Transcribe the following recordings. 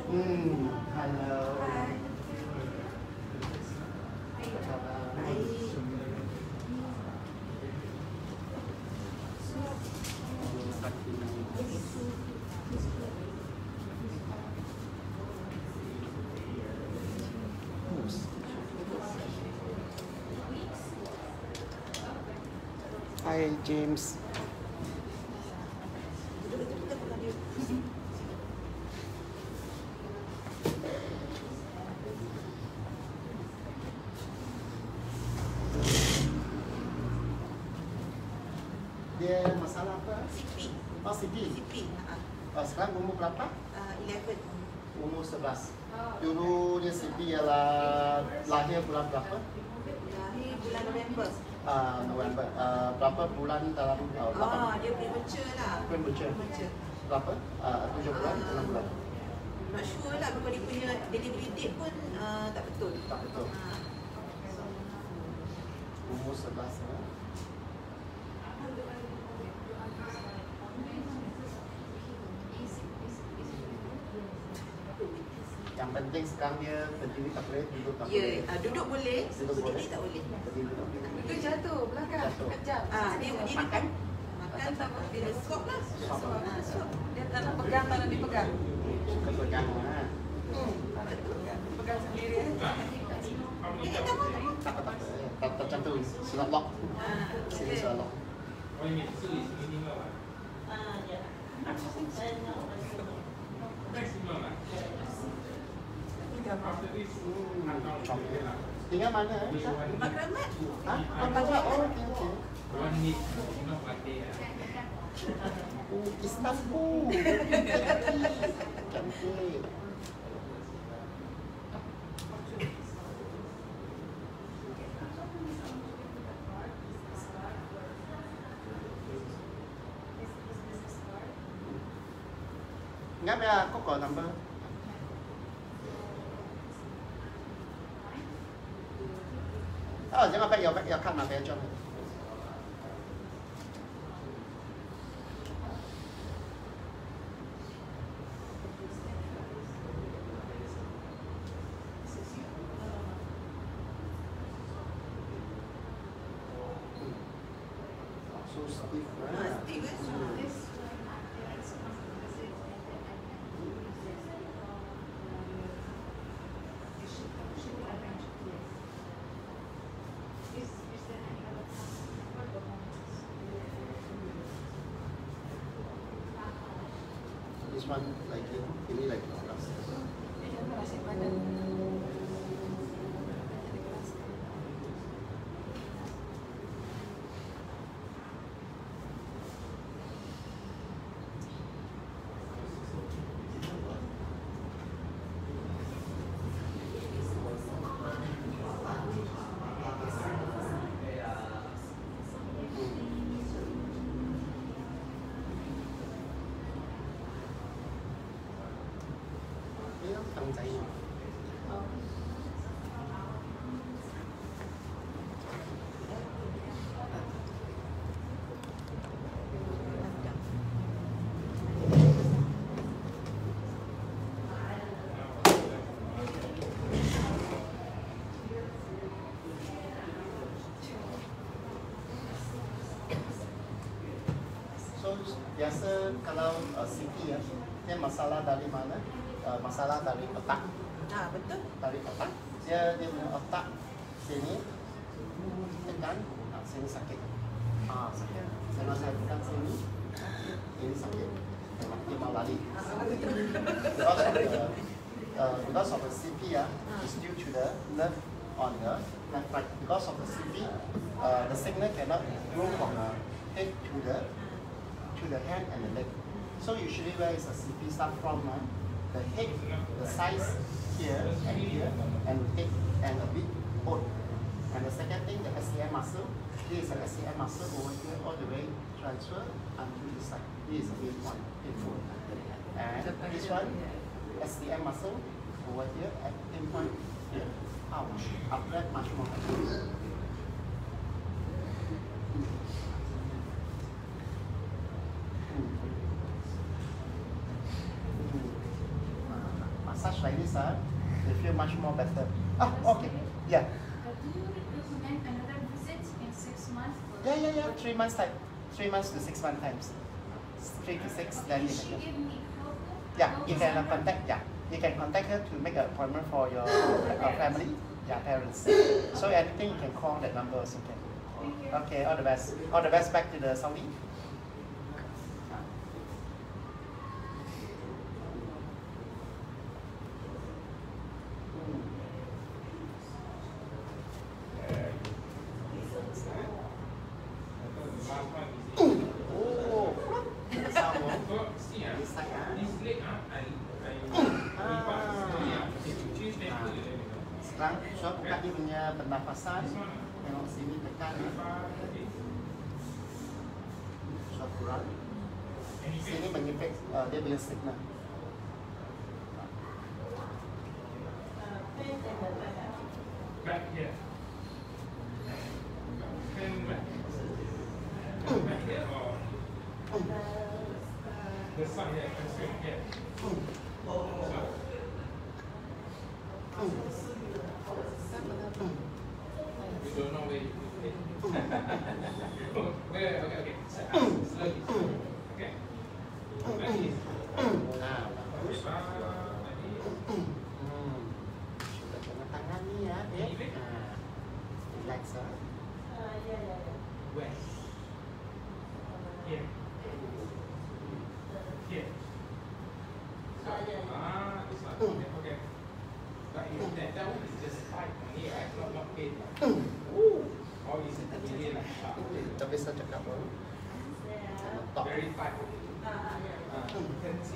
Hello. Hai. Apa khabar? Baik. Hi James. Dia masalah apa? CP. Oh, CP. CP. Sekarang umur berapa? 11. Umur 11. Dulu dia CP ialah lahir bulan berapa? Lahir bulan November. November. Berapa bulan dalam? Dia premature lah. Premature. Berapa? 7 bulan, 6 bulan. Not sure lah, because dia punya delivery date pun tak betul. Tak betul. Umur 11 ya. Yang penting sekarang dia berdiri tak boleh, duduk tak boleh. Ya, duduk boleh, Duduk boleh. berdiri tak boleh. Berdiri tak boleh. Itu jatuh belakang, Jatuh. kejap. Dia berdiri Makan? Makan tak apa, dia swap lah. Swap. Swap. Dia tak nak pegang, tak nak dipegang. Suka pegang lah. Tak nak dipegang, pegang sendiri. Tak apa. Tak apa. Tak macam tu, silap lock. Sini silap lock. Tinggal mana? Makramat. Makramat. Oh, okey. Istanbul. Cantik. Ingat ya, kok call number? Jangan pakai ya kan nak pakai jom. So stiff, right? Stiff kan? This one like it, ini like keras. Masih padat. Ini kan tang cai. So biasa kalau CT ya, dia masalah dari mana? Masalah dari otak. Betul. Dari otak. Dia punya otak sini tekan, sini sakit. Sakit. Saya tekan sini, ini sakit. Dia mau lari. Because of the CP is due to the nerve on the left right. Because of the CP, the signal cannot go from the head to the hand and the leg. So usually where is the CP start from? The head, the size here, and the head, and a bit bone. And the second thing, the SCM muscle. This is the SCM muscle over here, all the way transfer onto this side. This is the main point, input. And this one, SCM muscle over here at pinpoint here. Ouch, upward much more. Massage massage like this, they feel much more better. Ah, okay. Yeah. Do you recommend another visit in 6 months? Yeah. 3 months time. 3 months to 6 months times. 3 to 6. Then Can you she can. give me help? Yeah, you can contact. Yeah, you can contact her to make an appointment for your family, parents. So anything you can call that number also can. Okay, all the best. All the best back to the Saudi. Sekarang coba buka dia punya pernafasan. Tengok sini tekan ya. Coba kurang. Sini mengefek dia punya signal. Back here. Back here or the side here, straight here. You don't know where you put it. Where? Okay. Slowly. Okay. Like this. Sudah kena tangan ni ya, dek. Relax ya. Where? Here. Here. This one. Okay. But that one is just tight on here, right? Not pain. Or is it really like Kita bisa cakap dulu. Top. very tight? Tendency.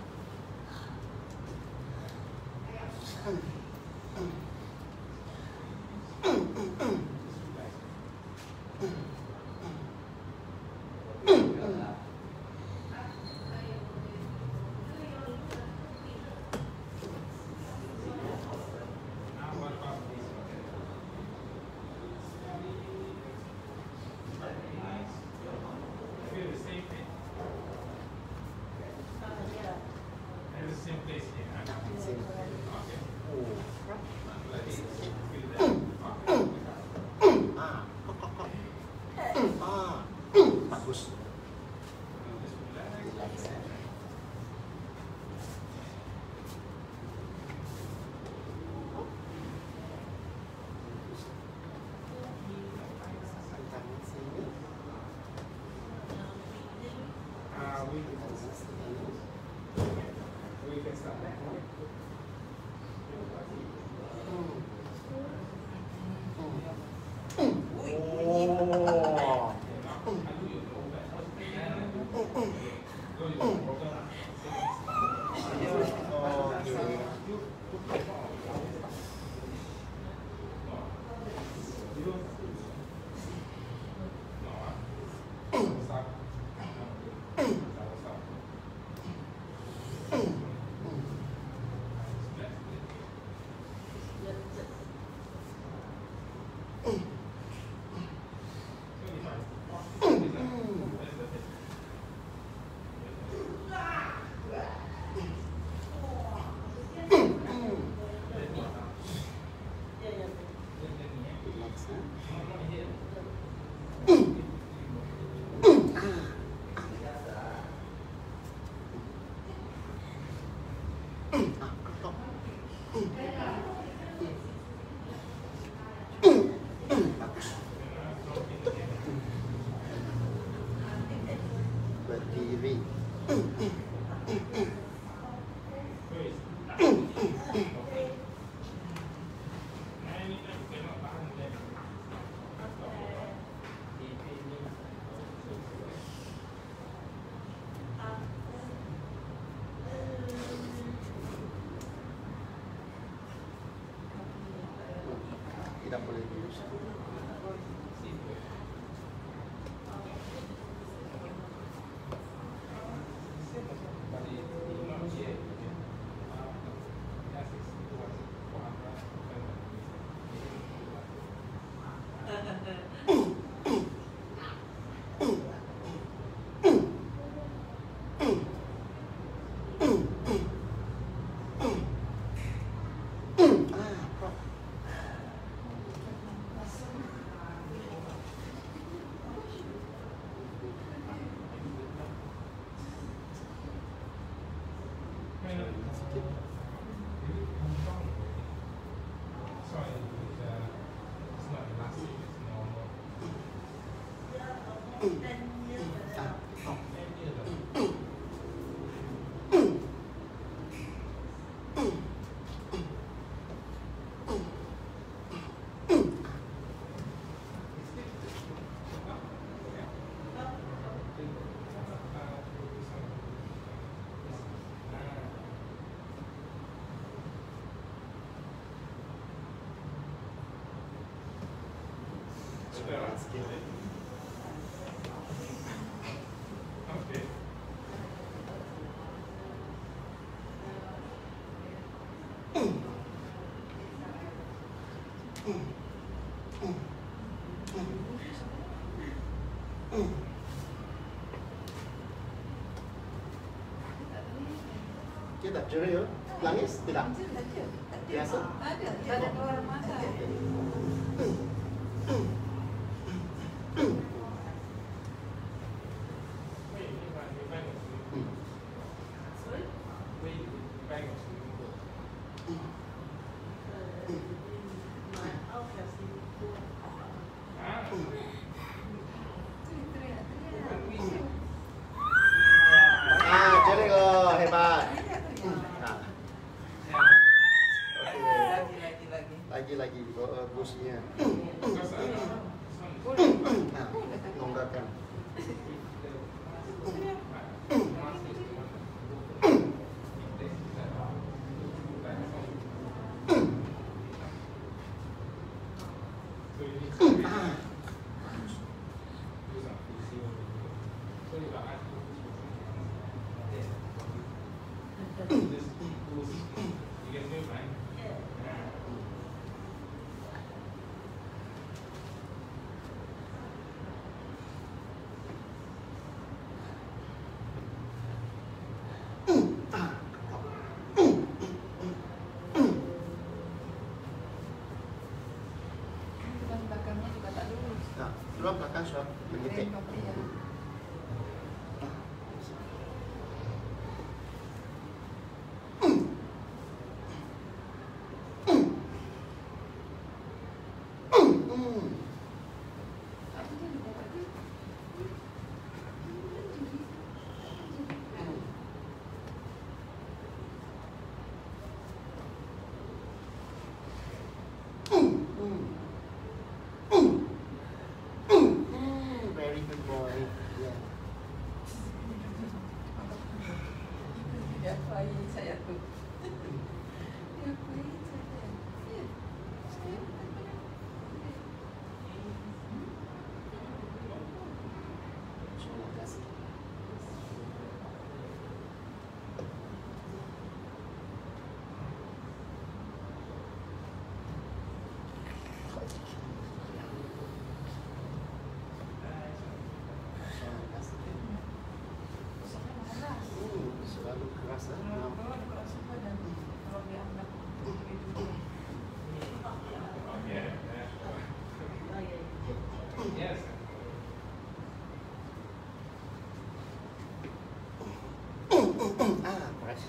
Now what about this one? Feel the same thing. And the same place here. Sini. Okay. Oh. Like this. Feel that. Okay. Bagus. Just relax. Relax ya. Tangan sini. We can start that. Oh. Berdiri. Tidak boleh lurus. Sorry, it's not elastic, it's normal. Okay. Dia tak ceria, nangis tidak. Tak ada. Biasa. Ada. Tak ada keluar mata. Ah, ceria, hebat. Lagi busnya. Longgarkan. Dan belakangnya juga tak lurus. Nah, tulang belakang sudah menyetek. Iya. Apa dia lupa tadi? Very good boy. Yeah. Dia bayi saya tu. Dia bayi saya. Ya. Saya Terima kasih. Selalu keras. kalau keras badan. Kalau dia anak itu. Yes. Keras.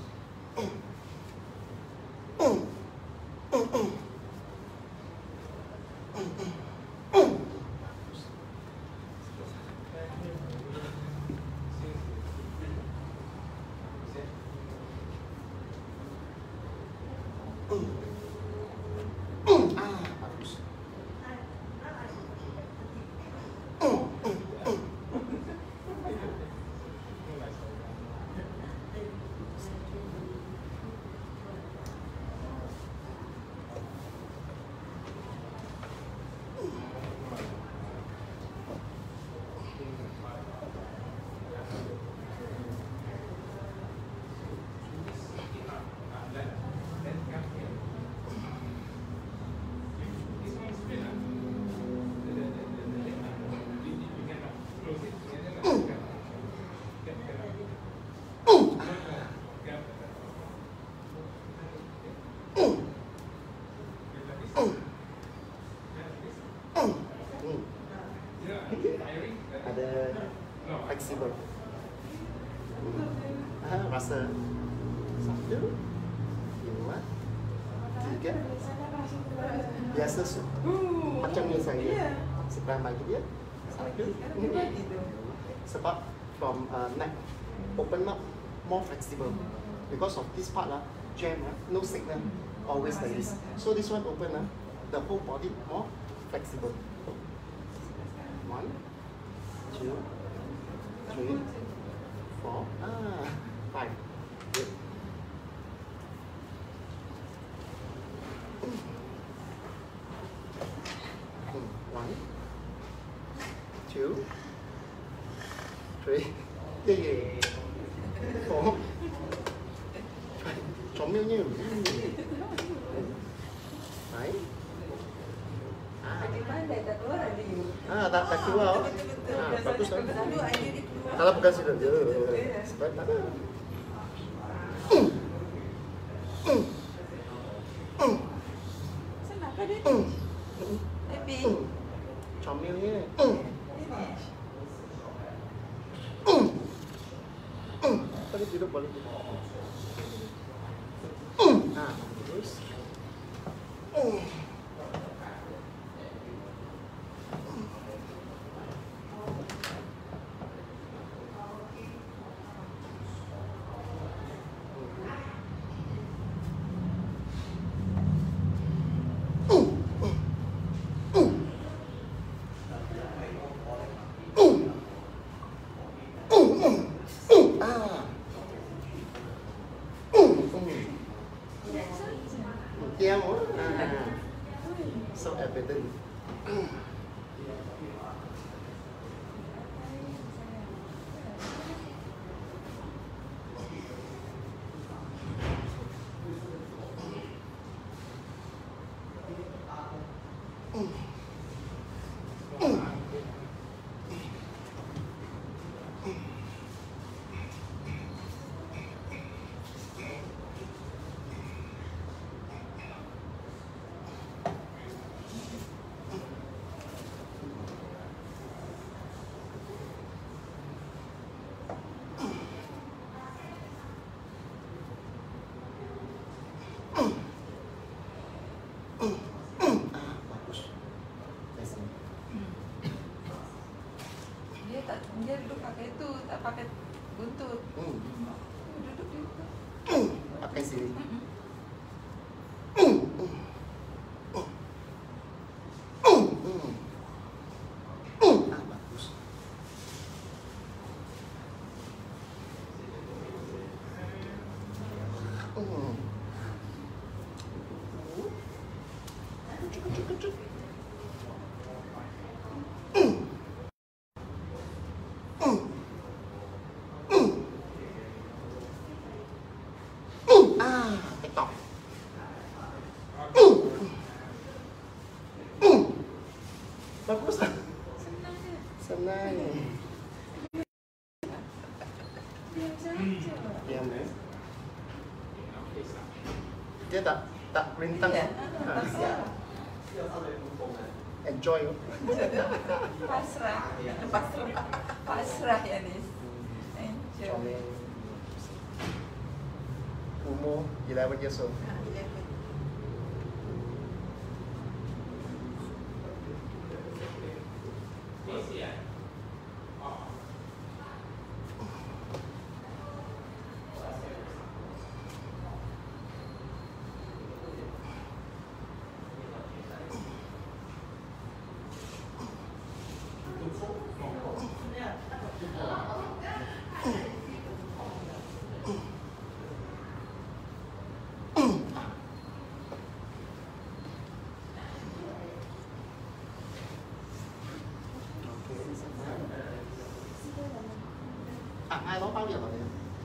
Bagus. Ada fleksibel. Rasa satu, sikit. Biasa macam ni saya. Sekarang bagi dia. Satu. Sebab from neck open up more flexible. Because of this part lah, jam no signal, always like this. So this one open the whole body more flexible. 1, 2, 3, 4, 5. Good. One, 2, 3, 4. Comelnya. Baik. Tak keluar. Bagus kan? Kalau bukan sudah dia. Sebab tak ada. Senang kan dia? Happy. Comelnya. Boleh duduk, boleh duduk. Terus. Diam, so evident. Dia duduk pakai itu, tak pakai buntut. Duduk dia. Pakai sini. Bagus. Cukup. Ketok. Bagus lah. Senang dia. Senang. Diam saja. Diam Dia tak rintang. Enjoy. Pasrah Yanis. Enjoy. Umur 11 years old. Ai nói bao giờ rồi?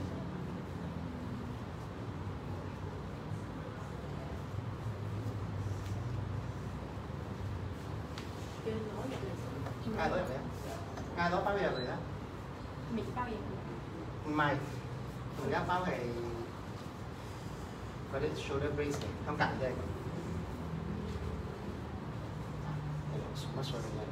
Ai nói vậy? Ai nói bao giờ rồi đó? Mình bao giờ? Mày, mình đã bao ngày có đến shoulder brace này, không cạnh đây. Mất shoulder này.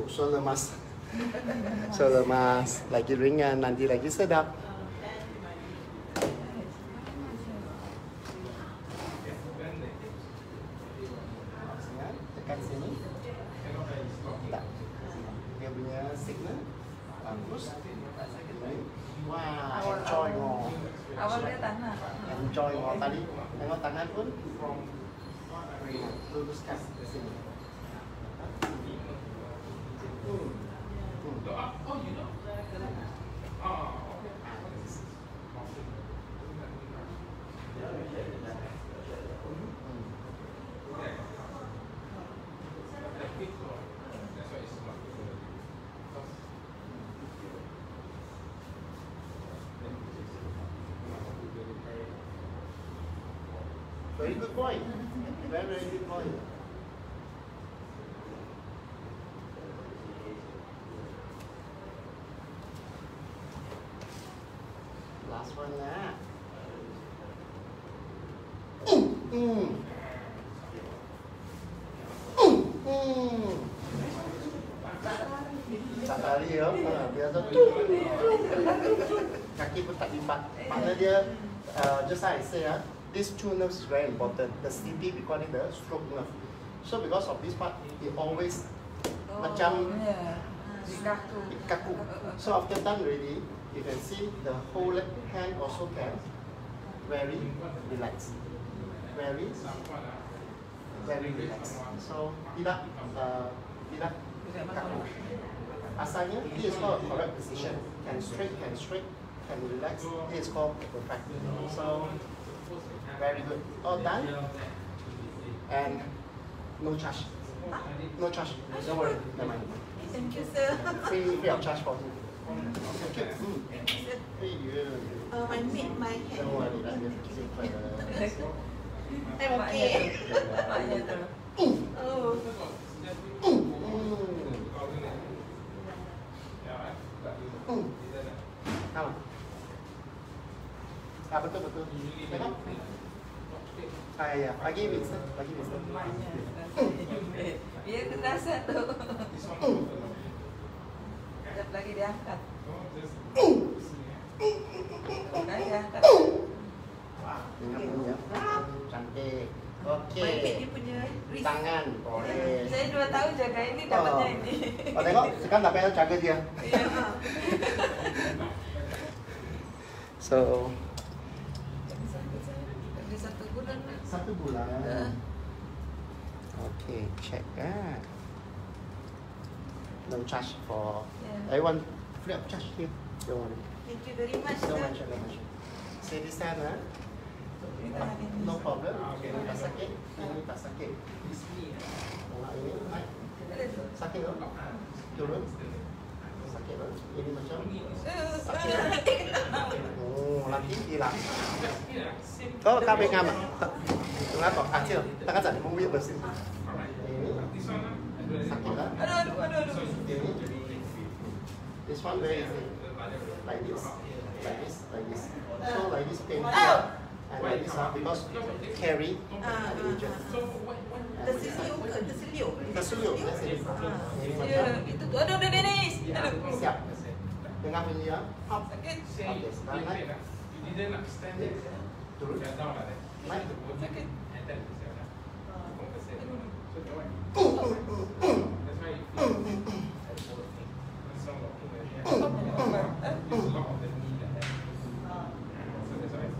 so lemas. So lemas, lagi ringan, nanti lagi sedap. Tekan sini. Tak. Dia punya signal bagus. Wah, enjoy mo. Awal dia tanah. Enjoy mo tadi. Tengok tangan pun. Luruskan ke sini. Oh, you know. Oh, Very good point. Very, very good point. Last one lah. Tak tali ya. Biasa kaki pun tak lipat. Maknanya dia just like I say these two nerves is very important. The CP we call it the stroke nerve. So because of this part, it always macam kaku. So after done already, you can see the whole hand also can very relaxed, very relaxed. So tidak kaku. Asalnya this is called correct position. Can straight, can relax. This is called perfect. So very good. All done. And no charge. No charge. Don't worry. Never mind. Thank you, sir. Free of charge for you. Thank you. Hey, you. My mate, my hand. Don't worry. I'm okay. Maknya tu. Oh. Sama. Betul. Tengok. Ya. Lagi Winston. Dia terasa tu. Sekejap lagi dia angkat. Kan dia angkat. Ingat punya. Cantik. My Okey. mate dia punya wrist. Tangan. Boleh. Saya 2 tahun jaga ini, dapatnya ini. Oh, tengok. Sekarang tak payah jaga dia. Ya. So, Dia 1 bulan. 1 bulan. Okay, check kan. No charge for everyone. Free of charge here. Don't worry. Thank you very much, Don't sir. mention. Say this time, no problem. Ini tak sakit. Ini tak sakit. Ini naik. Sakit tak? Turun. Sakit tak? Ini macam sakit. Oh, nanti hilang. Kalau kami ngamak. Tengah kok kecil. Tangan saya mengguyur bersih. Ini sakit tak? Aduh. Ini. This one very easy. Like this. So like this painful. And like this because carry the agent. Terseliuk. Terseliuk. That's it. Ini Ya, macam itu tu. Aduh, Dennis. Aduh. siap. Dengar bunyi ya. Up. Sakit. Okay, sekarang naik. You didn't extend it. Turun. Just down like that. Naik. Sakit. And then it's like that. Compensate. So that's why you feel some of the use a lot of the knee like that. So that's why.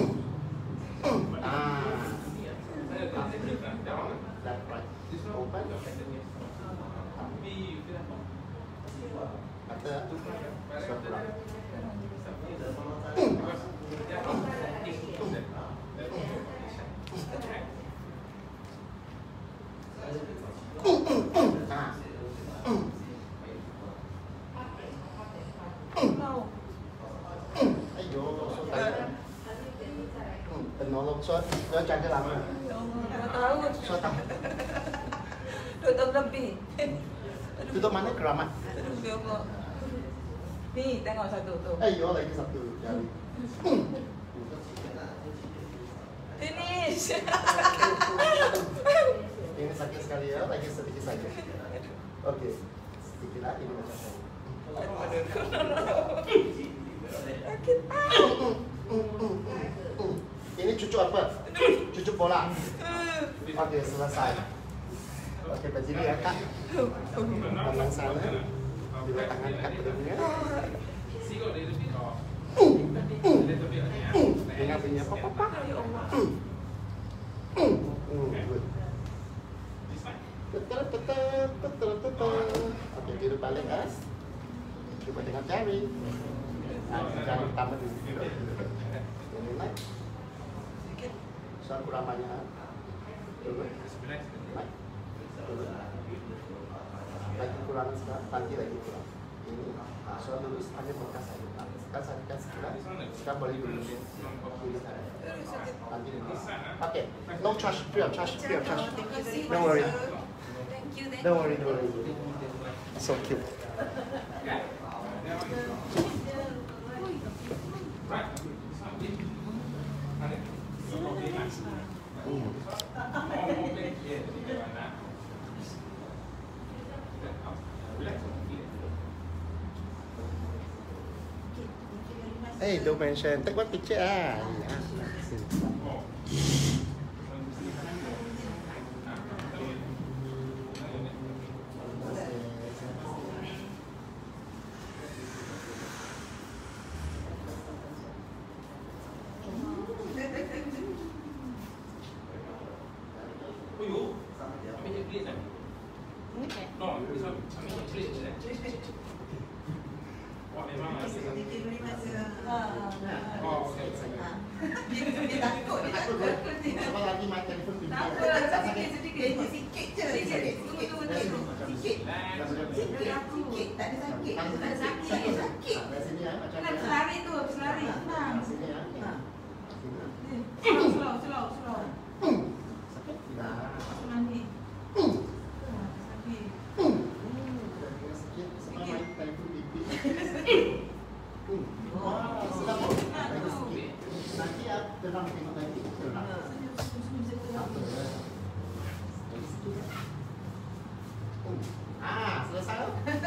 Left, right. Open. Kata. Sebelah. Ayo, so tanya. Penolong, so jaga lama. Ya Allah, 2 tahun. So tak. 2 tahun lebih. Duduk mana keramat? Aduh, ya Allah. Ni, tengok satu tu. Ayo, lagi satu jari. Dennis. Ini sakit sekali ya, lagi sedikit saja. Okey. Sikit lah, ini macam saya. Ini cucuk apa? Cucuk bola. Okey, selesai. Okey, berdiri ya kak. Tangan sana. Dua tangan kat kedua. See got a little bit of a little bit of the Dengar bunyi apa? Good. This one. Okey, duduk balik guys. Cuba dengan jari. Jari pertama dulu. Ini naik. Soal kurang banyak. Turun. Naik. Turun. Lagi kurang sekarang, nanti lagi kurang. Ini. Soal dulu hanya bekas saja. Sekarang saya kasih sekarang. Sekarang boleh dulu. Nanti dulu. Okay. No charge, free of charge, free of charge. Don't worry. Thank you. Don't worry, don't worry. So cute. Hey, don't mention. Take one picture ah. Dia takut. Sama lagi main telefon pintu. Sikit je. Sikit. Tak ada sakit. Sakit. Dari sini ya, macam Nak ni. selari tu, selari. Senang. Sini ya. Slow. Sakit tidak. Selari. Sakit. Sikit. Sama main telefon pipi. Sedap tak? Lagi sikit. Nanti ya, tenang tengok lagi. Tenang. Lagi sikit. Selesai.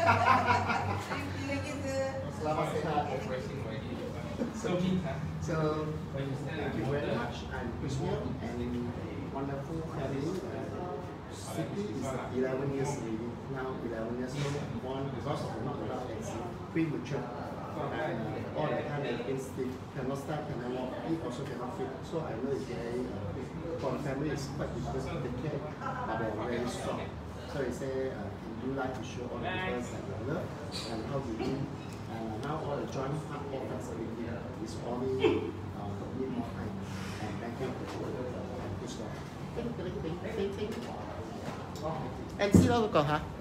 Selamat sihat. So meantime, So, when you stand thank up, you very much. I'm Kusmil and wonderful family. City is 11 years old. Now 11 years old. Born because of not enough exit, premature. And all the time I've been stiff, cannot stand, cannot walk, eat also cannot fit. So I know it's very, for the family it's quite difficult to take care, but they're very strong. So he say, can you like to show all the people that you love and how to do. Now all the joint part all facility is only need more time and thank you for this one. Thank you. And see you later, huh?